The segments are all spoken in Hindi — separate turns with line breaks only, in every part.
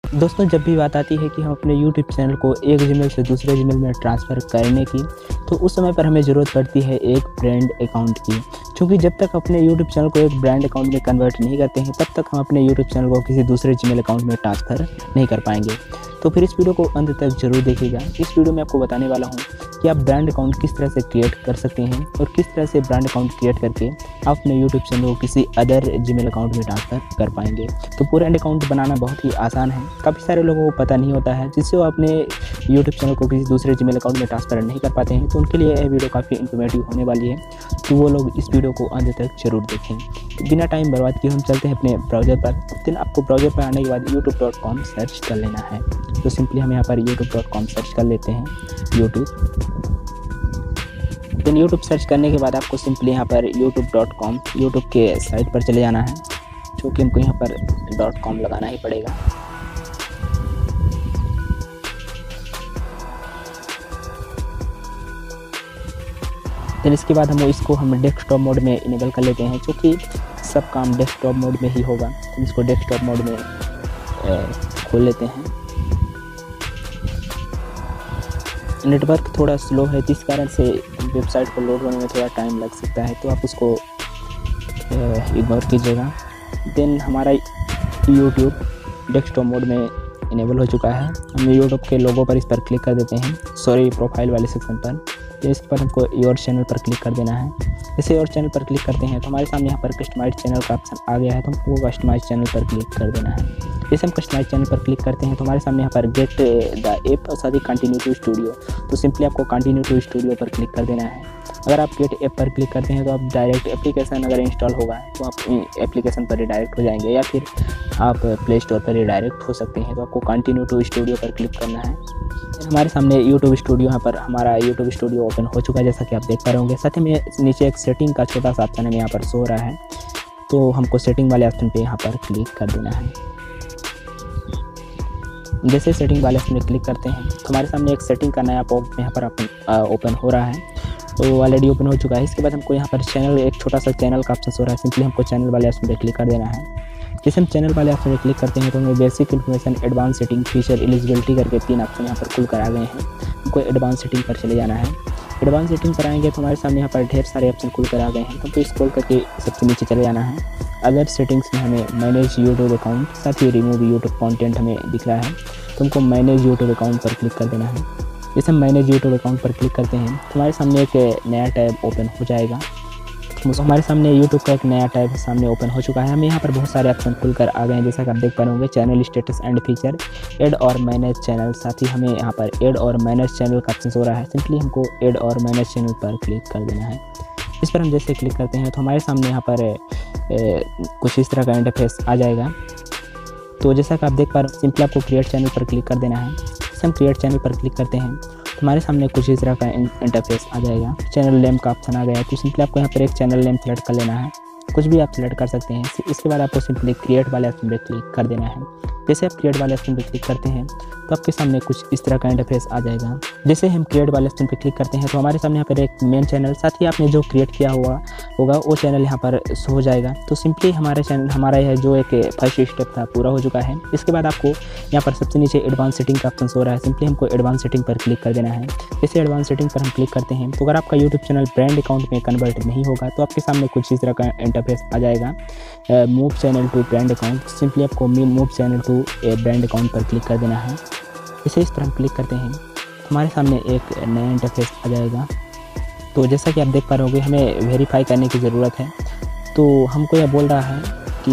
दोस्तों, जब भी बात आती है कि हम अपने यूट्यूब चैनल को एक जीमेल से दूसरे जीमेल में ट्रांसफ़र करने की, तो उस समय पर हमें ज़रूरत पड़ती है एक ब्रांड अकाउंट की। क्योंकि जब तक अपने यूट्यूब चैनल को एक ब्रांड अकाउंट में कन्वर्ट नहीं करते हैं, तब तक हम अपने यूट्यूब चैनल को किसी दूसरे जीमेल अकाउंट में ट्रांसफ़र नहीं कर पाएंगे। तो फिर इस वीडियो को अंत तक ज़रूर देखिएगा। इस वीडियो में आपको बताने वाला हूँ कि आप ब्रांड अकाउंट किस तरह से क्रिएट कर सकते हैं और किस तरह से ब्रांड अकाउंट क्रिएट करके आप अपने यूट्यूब चैनल को किसी अदर जीमेल अकाउंट में ट्रांसफ़र कर पाएंगे। तो ब्रांड अकाउंट बनाना बहुत ही आसान है, काफ़ी सारे लोगों को पता नहीं होता है, जिससे वो अपने यूट्यूब चैनल को किसी दूसरे जीमेल अकाउंट में ट्रांसफ़र नहीं कर पाते हैं। तो उनके लिए यह वीडियो काफ़ी इन्फॉर्मेटिव होने वाली है, तो वो लोग इस वीडियो को अंत तक जरूर देखें। तो बिना टाइम बर्बाद किए हम चलते हैं अपने ब्राउज़र पर। देन आपको ब्राउज़र पर आने के बाद youtube.com सर्च कर लेना है। तो सिंपली हम यहाँ पर youtube.com सर्च कर लेते हैं, देन यूट्यूब सर्च करने के बाद आपको सिंपली यहाँ पर youtube.com यूट्यूब के साइट पर चले जाना है, जो कि हमको यहाँ पर .com लगाना ही पड़ेगा। देन इसके बाद हम डेस्कटॉप मोड में इनेबल कर लेते हैं, क्योंकि सब काम डेस्कटॉप मोड में ही होगा। तो इसको डेस्कटॉप मोड में खोल लेते हैं। नेटवर्क थोड़ा स्लो है, जिस कारण से वेबसाइट को लोड होने में थोड़ा टाइम लग सकता है, तो आप उसको इग्नोर कीजिएगा। देन हमारा यूट्यूब डेस्कटॉप मोड में इनेबल हो चुका है। हम यूट्यूब के लोगो पर इस पर क्लिक कर देते हैं, प्रोफाइल वाले सेक्शन पर। तो इस पर हमको योर चैनल पर क्लिक कर देना है। जैसे योर चैनल पर क्लिक करते हैं तो हमारे सामने यहाँ पर कस्टमाइज चैनल का ऑप्शन आ गया है, तो हमको कस्टमाइज चैनल पर क्लिक कर देना है। जैसे हम कस्टमाइज चैनल पर क्लिक करते हैं तो हमारे सामने यहाँ पर गेट द ऐप और साथ ही कंटिन्यू टू स्टूडियो, तो सिंपली आपको कंटिन्यू टू स्टूडियो पर क्लिक कर देना है। अगर आप गेट ऐप पर क्लिक करते हैं तो आप डायरेक्ट एप्लीकेशन अगर इंस्टॉल होगा तो आप एप्लीकेशन पर रिडायरेक्ट हो जाएंगे, या फिर आप प्ले स्टोर पर रिडायरेक्ट हो सकते हैं। तो आपको कंटिन्यू टू स्टूडियो पर क्लिक करना है। हमारे सामने यूट्यूब स्टूडियो, यहाँ पर हमारा यूट्यूब स्टूडियो ओपन हो चुका है, जैसा कि आप देख पा रहे होंगे। साथ ही में नीचे एक सेटिंग का छोटा सा ऑप्शन हमें यहाँ पर शो हो रहा है, तो हमको सेटिंग वाले ऑप्शन पे यहाँ पर क्लिक कर देना है। जैसे सेटिंग वाले ऑप्शन पे क्लिक करते हैं तो हमारे सामने एक सेटिंग का नया पॉप यहाँ पर ओपन हो रहा है, तो ऑलरेडी ओपन हो चुका है। इसके बाद हमको यहाँ पर चैनल, एक छोटा सा चैनल का ऑप्शन हो रहा है, सिंपली हमको चैनल वाले ऑप्शन पे क्लिक कर देना है। जैसे हम चैनल वाले ऑप्शन पे क्लिक करते हैं तो हमें basic information, advance setting, feature, eligibility करके 3 ऑप्शन यहाँ पर खुल कर आ गए हैं। हमको एडवांस सेटिंग पर चले जाना है। एडवांस सेटिंग पर आएंगे तो हमारे सामने यहाँ पर ढेर सारे ऑप्शन खुल कर आ गए हैं, तो स्क्रॉल करके सबसे नीचे चले जाना है। अदर सेटिंग्स में हमें मैनेज यूट्यूब अकाउंट, साथ ही रिमूव यूट्यूब कंटेंट हमें दिख रहा है, तो हमको मैनेज यूट्यूब अकाउंट पर क्लिक कर देना है। जैसे हम मैनेज यूट्यूब अकाउंट पर क्लिक करते हैं तो हमारे सामने एक नया टैब ओपन हो जाएगा। तो हमारे सामने यूट्यूब का एक नया टैब सामने ओपन हो चुका है। हमें यहाँ पर बहुत सारे ऑप्शन खुलकर आ गए हैं, जैसा कि आप देख पा रहे होंगे। Channel status and feature, add और मैनेज चैनल, साथ ही हमें यहाँ पर ऐड और मैनेज चैनल का ऑप्शन हो रहा है। सिंपली हमको ऐड और मैनेज चैनल पर क्लिक कर देना है। इस पर हम जैसे क्लिक करते हैं तो हमारे सामने यहाँ पर कुछ इस तरह का इंटरफेस आ जाएगा। तो जैसा कि आप देख पा रहे हो, सिंपली आपको क्रिएट चैनल पर क्लिक कर देना है। जैसे हम क्रिएट चैनल पर क्लिक करते हैं तो हमारे सामने कुछ इस तरह का इंटरफेस आ जाएगा। चैनल नेम का ऑप्शन आ गया है, तो सिंपली आपको यहाँ पर एक चैनल नेम सेलेक्ट कर लेना है। कुछ भी आप सेलेक्ट कर सकते हैं। इसके बाद आपको सिंपली क्रिएट वाले ऑप्शन पर क्लिक कर देना है। जैसे आप क्रिएट वाले ऑप्शन पर क्लिक करते हैं तो आपके सामने कुछ इस तरह का इंटरफेस आ जाएगा। जैसे हम क्रिएट वाले ऑप्शन पर क्लिक करते हैं तो हमारे सामने यहाँ पर एक मेन चैनल, साथ ही आपने जो क्रिएट किया होगा वो चैनल यहाँ पर शो हो जाएगा। तो सिंपली हमारा यह जो एक फर्स्ट स्टेप था पूरा हो चुका है। इसके बाद आपको यहाँ पर सबसे नीचे एडवांस सेटिंग का ऑप्शन हो रहा है, सिंपली हमको एडवांस सेटिंग पर क्लिक कर देना है। जैसे एडवांस सेटिंग पर हम क्लिक करते हैं तो अगर आपका यूट्यूब चैनल ब्रांड अकाउंट में कन्वर्ट नहीं होगा तो आपके सामने कुछ इस तरह का इंटरफेस आ जाएगा, move channel to brand account. Simply आपको move channel to brand account पर क्लिक कर देना है। इसे इस पर हम क्लिक करते हैं तो हमारे सामने एक नया इंटरफेस आ जाएगा। तो जैसा कि आप देख पा रहे होंगे, हमें वेरीफाई करने की ज़रूरत है। तो हमको यह बोल रहा है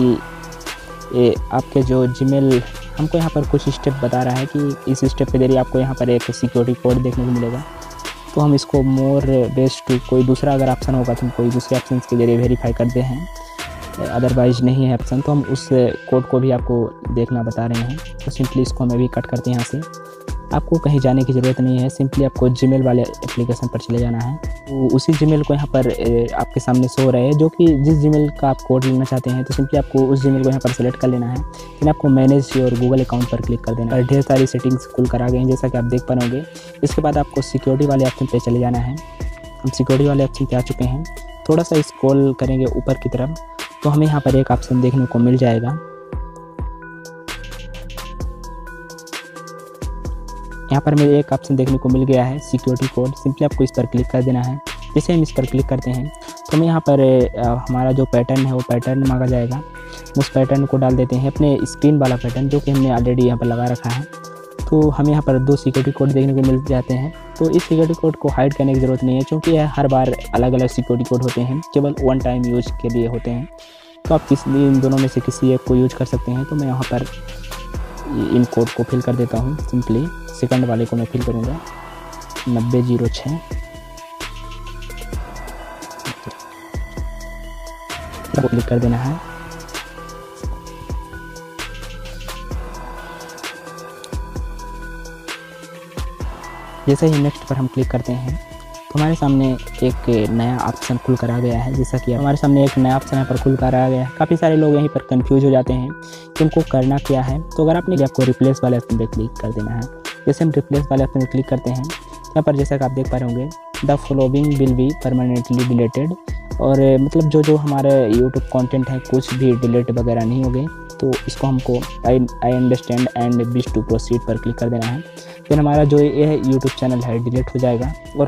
कि आपके जो जीमेल, हमको यहाँ पर कुछ स्टेप बता रहा है कि इस स्टेप के जरिए आपको यहाँ पर एक सिक्योरिटी कोड देखने को मिलेगा। तो हम इसको मोर बेस्ड टू कोई दूसरा अगर ऑप्शन होगा तो हम कोई दूसरे ऑप्शन के जरिए वेरीफाई करते हैं, अदरवाइज नहीं है ऑप्शन तो हम उस कोड को भी आपको देखना बता रहे हैं। तो सिंपली इसको हम अभी कट करते हैं यहाँ से। आपको कहीं जाने की ज़रूरत नहीं है, सिंपली आपको जीमेल वाले एप्लीकेशन पर चले जाना है। तो उसी जीमेल को यहाँ पर आपके सामने शो हो रहा है, जो कि जिस जीमेल का आप कोड लेना चाहते हैं। तो सिंपली आपको उस जीमेल को यहाँ पर सेलेक्ट कर लेना है। फिर आपको मैनेज और गूगल अकाउंट पर क्लिक कर देना है। ढेर सारी सेटिंग्स खुल कर आ गई हैं, जैसा कि आप देख पा रहे होंगे। इसके बाद आपको सिक्योरिटी वाले ऑप्शन पर चले जाना है। हम सिक्योरिटी वाले ऑप्शन पे आ चुके हैं। थोड़ा सा स्क्रॉल करेंगे ऊपर की तरफ तो हमें यहाँ पर एक ऑप्शन देखने को मिल जाएगा। यहाँ पर मुझे एक ऑप्शन देखने को मिल गया है सिक्योरिटी कोड। सिंपली आपको इस पर क्लिक कर देना है। जैसे हम इस पर क्लिक करते हैं तो हमें यहाँ पर हमारा जो पैटर्न है वो पैटर्न मांगा जाएगा। उस पैटर्न को डाल देते हैं, अपने स्क्रीन वाला पैटर्न जो कि हमने ऑलरेडी यहाँ पर लगा रखा है। तो हमें यहाँ पर 2 सिक्योरिटी कोड देखने को मिल जाते हैं। तो इस सिक्योरिटी कोड को हाइड करने की ज़रूरत नहीं है, क्योंकि यह हर बार अलग अलग सिक्योरिटी कोड होते हैं, केवल 1 टाइम यूज के लिए होते हैं। तो आप इन दोनों में से किसी एक को यूज कर सकते हैं। तो मैं यहाँ पर इन कोड को फिल कर देता हूँ। सिंपली सेकंड वाले को मैं फिल करूँगा 9006। क्लिक कर देना है। जैसे ही नेक्स्ट पर हम क्लिक करते हैं तो हमारे सामने एक नया ऑप्शन खुल कर आ गया है। जैसा कि हमारे सामने एक नया ऑप्शन यहाँ पर खुल कर आ गया है। काफ़ी सारे लोग यहीं पर कंफ्यूज हो जाते हैं कि उनको करना क्या है। तो अगर आपको रिप्लेस वाले ऑप्शन पर क्लिक कर देना है। जैसे हम रिप्लेस वाले ऑप्शन पर क्लिक करते हैं यहाँ पर जैसा कि आप देख पा रहे होंगे, the following will be permanently deleted. और मतलब जो हमारे यूट्यूब कंटेंट है कुछ भी डिलीट वगैरह नहीं हो गए। तो इसको हमको I understand and wish to proceed पर क्लिक कर देना है। फिर हमारा जो ये यूट्यूब चैनल है डिलीट हो जाएगा और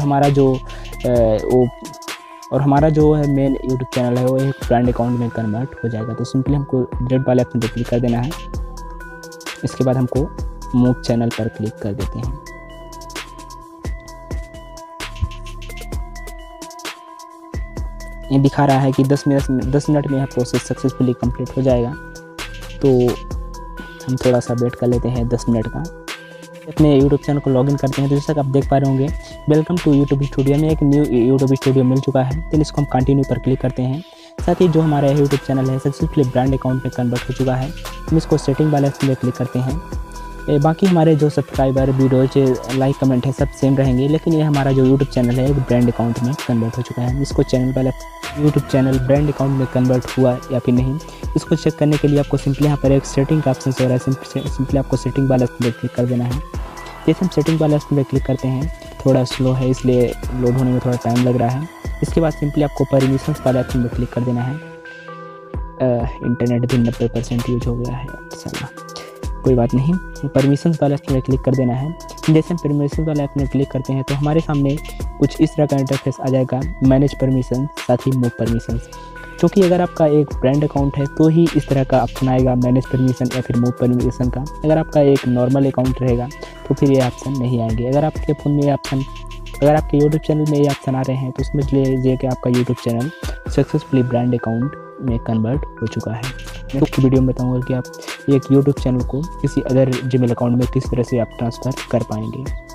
हमारा जो है मेन यूट्यूब चैनल है वो एक ब्रांड अकाउंट में कन्वर्ट हो जाएगा। तो सिंपली हमको डिलीट वाले ऑप्शन पर क्लिक कर देना है। इसके बाद हमको मूव चैनल पर क्लिक कर देते हैं। ये दिखा रहा है कि 10 मिनट में यह प्रोसेस सक्सेसफुली कंप्लीट हो जाएगा। तो हम थोड़ा सा वेट कर लेते हैं 10 मिनट का। अपने यूट्यूब चैनल को लॉगिन करते हैं। तो जैसा कि आप देख पा रहे होंगे, वेलकम टू यूट्यूब स्टूडियो में एक न्यू यूट्यूब स्टूडियो मिल चुका है। तो इसको हम कंटिन्यू पर क्लिक करते हैं। साथ ही जो हमारा यूट्यूब चैनल है सक्सेसफुली ब्रांड अकाउंट में कन्वर्ट हो चुका है। हम इसको सेटिंग वाले ऑप्शन पर क्लिक करते हैं। बाकी हमारे जो सब्सक्राइबर वीडियोज लाइक कमेंट है सब सेम रहेंगे, लेकिन ये हमारा जो यूट्यूब चैनल है एक ब्रांड अकाउंट में कन्वर्ट हो चुका है। इसको चैनल वाला यूट्यूब चैनल ब्रांड अकाउंट में कन्वर्ट हुआ या फिर नहीं, इसको चेक करने के लिए आपको सिंपली यहाँ पर एक सेटिंग का ऑप्शन हो रहा है। सिंपली आपको सेटिंग वाला ऑप्शन पर क्लिक कर देना है। जैसे हम सेटिंग वाले ऑप्शन पर क्लिक करते हैं, थोड़ा स्लो है इसलिए लोड होने में थोड़ा टाइम लग रहा है। इसके बाद सिंपली आपको परमिशंस वाले ऑप्शन पर क्लिक कर देना है। इंटरनेट भी 90% यूज हो गया है, चला कोई बात नहीं। परमिशंस वाले ऑप्शन पर क्लिक कर देना है। जैसे हम परमिशंस वाले ऑप्शन पर क्लिक करते हैं तो हमारे सामने कुछ इस तरह का इंटरफेस आ जाएगा, मैनेज परमिशन साथ ही मूव परमिशंस। क्योंकि अगर आपका एक ब्रांड अकाउंट है तो ही इस तरह का ऑप्शन आएगा, मैनेज परमिशन या फिर मूव परमिशन का। अगर आपका एक नॉर्मल अकाउंट रहेगा तो फिर ये ऑप्शन नहीं आएंगे। अगर आपके फ़ोन में अगर आपके यूट्यूब चैनल में ये ऑप्शन आ रहे हैं तो समझ लीजिए कि आपका YouTube channel successfully brand account में कन्वर्ट हो चुका है। मैं आपकी वीडियो में बताऊंगा कि आप एक यूट्यूब चैनल को किसी अदर जीमेल अकाउंट में किस तरह से आप ट्रांसफ़र कर पाएंगे।